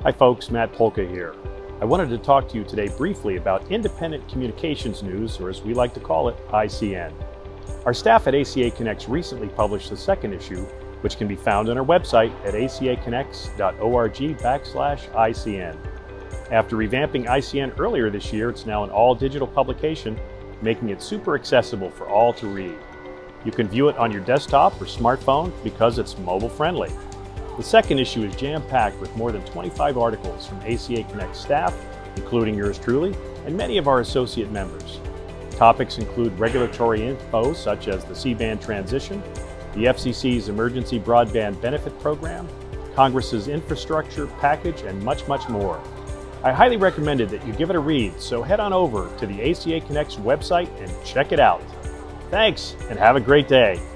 Hi folks, Matt Polka here. I wanted to talk to you today briefly about Independent Communications News, or as we like to call it, ICN. Our staff at ACA Connects recently published the second issue, which can be found on our website at acaconnects.org/ICN. After revamping ICN earlier this year, it's now an all-digital publication, making it super accessible for all to read. You can view it on your desktop or smartphone because it's mobile-friendly. The second issue is jam-packed with more than 25 articles from ACA Connect staff, including yours truly, and many of our associate members. Topics include regulatory info such as the C-band transition, the FCC's Emergency Broadband Benefit Program, Congress's infrastructure package, and much, much more. I highly recommended that you give it a read, so head on over to the ACA Connect's website and check it out. Thanks, and have a great day.